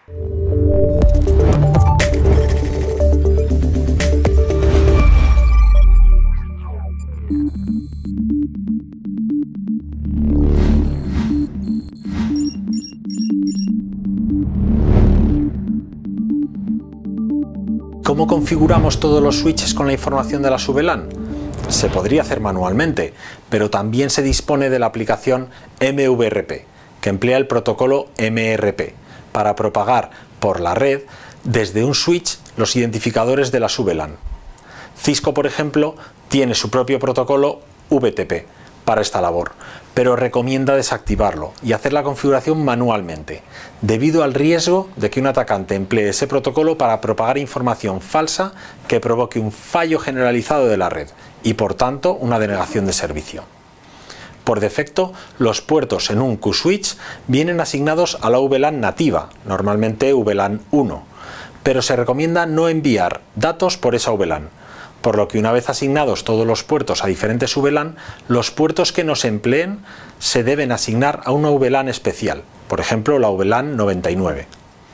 ¿Cómo configuramos todos los switches con la información de la subVLAN? Se podría hacer manualmente, pero también se dispone de la aplicación MVRP, que emplea el protocolo MRP, para propagar por la red desde un switch los identificadores de la subVLAN. Cisco, por ejemplo, tiene su propio protocolo VTP para esta labor, pero recomienda desactivarlo y hacer la configuración manualmente, debido al riesgo de que un atacante emplee ese protocolo para propagar información falsa que provoque un fallo generalizado de la red y, por tanto, una denegación de servicio. Por defecto, los puertos en un Q-Switch vienen asignados a la VLAN nativa, normalmente VLAN 1, pero se recomienda no enviar datos por esa VLAN, por lo que una vez asignados todos los puertos a diferentes VLAN, los puertos que nos empleen se deben asignar a una VLAN especial, por ejemplo la VLAN 99.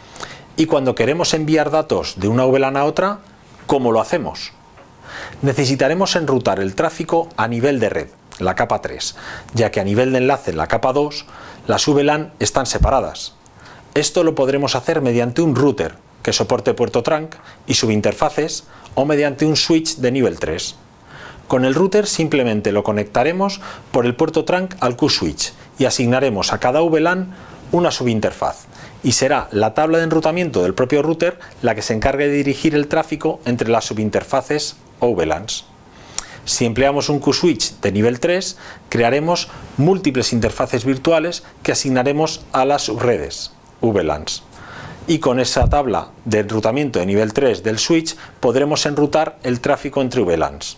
Y cuando queremos enviar datos de una VLAN a otra, ¿cómo lo hacemos? Necesitaremos enrutar el tráfico a nivel de red, la capa 3, ya que a nivel de enlace, la capa 2, las VLAN están separadas. Esto lo podremos hacer mediante un router que soporte puerto trunk y subinterfaces, o mediante un switch de nivel 3. Con el router simplemente lo conectaremos por el puerto trunk al Q-Switch y asignaremos a cada VLAN una subinterfaz, y será la tabla de enrutamiento del propio router la que se encargue de dirigir el tráfico entre las subinterfaces o VLANs. Si empleamos un Q-Switch de nivel 3, crearemos múltiples interfaces virtuales que asignaremos a las subredes, VLANs. Y con esa tabla de enrutamiento de nivel 3 del switch podremos enrutar el tráfico entre VLANs.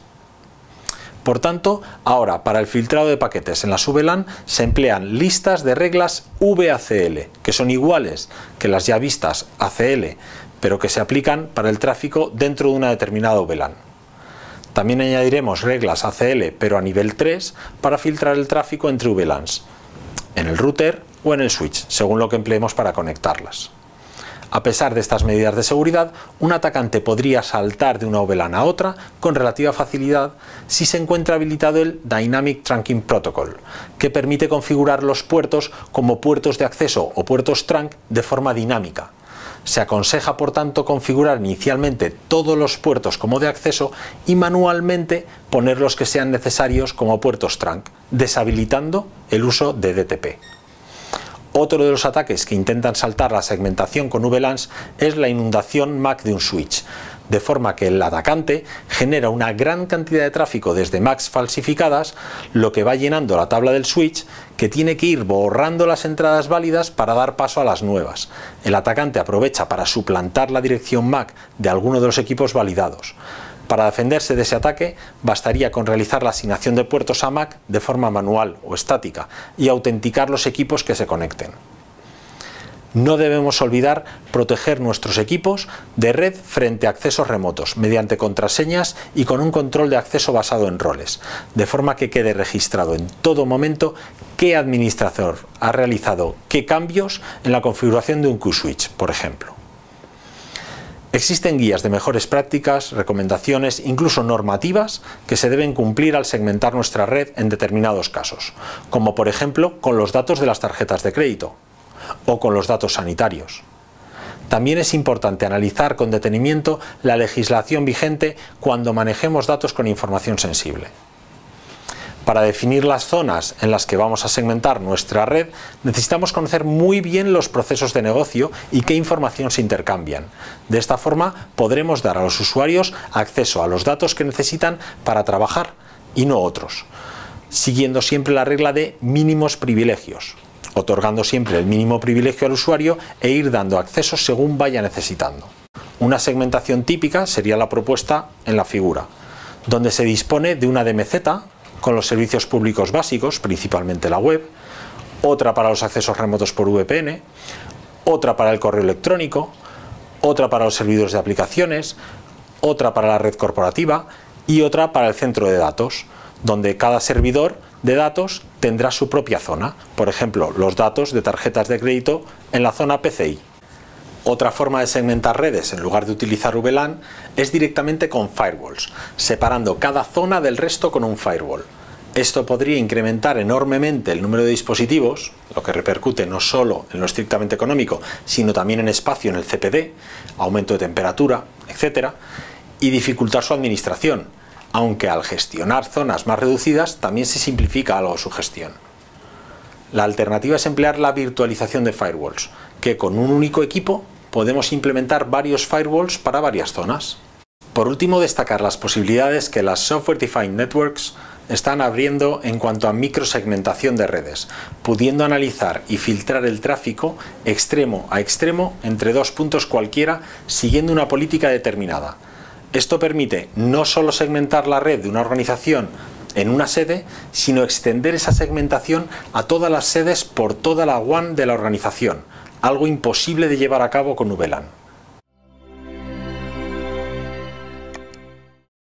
Por tanto, ahora para el filtrado de paquetes en las VLAN se emplean listas de reglas VACL, que son iguales que las ya vistas ACL, pero que se aplican para el tráfico dentro de una determinada VLAN. También añadiremos reglas ACL, pero a nivel 3, para filtrar el tráfico entre VLANs, en el router o en el switch, según lo que empleemos para conectarlas. A pesar de estas medidas de seguridad, un atacante podría saltar de una VLAN a otra con relativa facilidad si se encuentra habilitado el Dynamic Trunking Protocol, que permite configurar los puertos como puertos de acceso o puertos trunk de forma dinámica. Se aconseja, por tanto, configurar inicialmente todos los puertos como de acceso y manualmente poner los que sean necesarios como puertos trunk, deshabilitando el uso de DTP. Otro de los ataques que intentan saltar la segmentación con VLANs es la inundación MAC de un switch, de forma que el atacante genera una gran cantidad de tráfico desde MACs falsificadas, lo que va llenando la tabla del switch, que tiene que ir borrando las entradas válidas para dar paso a las nuevas. El atacante aprovecha para suplantar la dirección MAC de alguno de los equipos validados. Para defenderse de ese ataque, bastaría con realizar la asignación de puertos a MAC de forma manual o estática y autenticar los equipos que se conecten. No debemos olvidar proteger nuestros equipos de red frente a accesos remotos, mediante contraseñas y con un control de acceso basado en roles, de forma que quede registrado en todo momento qué administrador ha realizado qué cambios en la configuración de un Q-Switch, por ejemplo. Existen guías de mejores prácticas, recomendaciones, incluso normativas, que se deben cumplir al segmentar nuestra red en determinados casos, como por ejemplo con los datos de las tarjetas de crédito o con los datos sanitarios. También es importante analizar con detenimiento la legislación vigente cuando manejemos datos con información sensible. Para definir las zonas en las que vamos a segmentar nuestra red, necesitamos conocer muy bien los procesos de negocio y qué información se intercambian. De esta forma podremos dar a los usuarios acceso a los datos que necesitan para trabajar y no otros, siguiendo siempre la regla de mínimos privilegios, otorgando siempre el mínimo privilegio al usuario e ir dando accesos según vaya necesitando. Una segmentación típica sería la propuesta en la figura, donde se dispone de una DMZ con los servicios públicos básicos, principalmente la web, otra para los accesos remotos por VPN, otra para el correo electrónico, otra para los servidores de aplicaciones, otra para la red corporativa y otra para el centro de datos, donde cada servidor de datos tendrá su propia zona, por ejemplo, los datos de tarjetas de crédito en la zona PCI. Otra forma de segmentar redes en lugar de utilizar VLAN es directamente con firewalls, separando cada zona del resto con un firewall. Esto podría incrementar enormemente el número de dispositivos, lo que repercute no solo en lo estrictamente económico, sino también en espacio en el CPD, aumento de temperatura, etc., y dificultar su administración, aunque al gestionar zonas más reducidas también se simplifica algo su gestión. La alternativa es emplear la virtualización de firewalls, que con un único equipo podemos implementar varios firewalls para varias zonas. Por último, destacar las posibilidades que las Software Defined Networks están abriendo en cuanto a microsegmentación de redes, pudiendo analizar y filtrar el tráfico extremo a extremo entre dos puntos cualquiera siguiendo una política determinada. Esto permite no solo segmentar la red de una organización en una sede, sino extender esa segmentación a todas las sedes por toda la WAN de la organización, algo imposible de llevar a cabo con VLAN.